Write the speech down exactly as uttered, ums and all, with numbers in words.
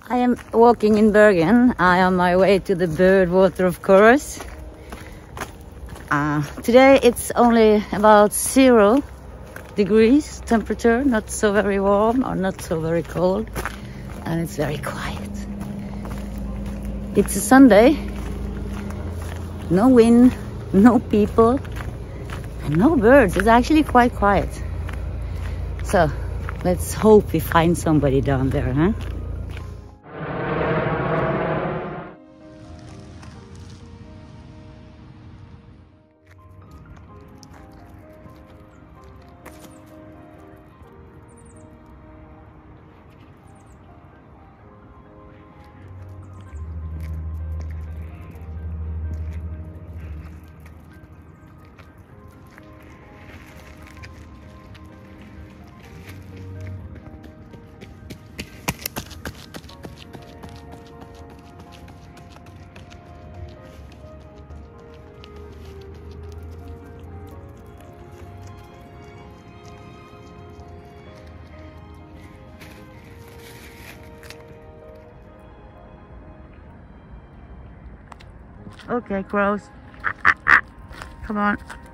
I am walking in Bergen. I am on my way to the Birdwater, of course. Uh, today it's only about zero degrees temperature, not so very warm or not so very cold, and it's very quiet. It's a Sunday, no wind, no people, and no birds. It's actually quite quiet. So let's hope we find somebody down there, huh? Okay, crows. Come on.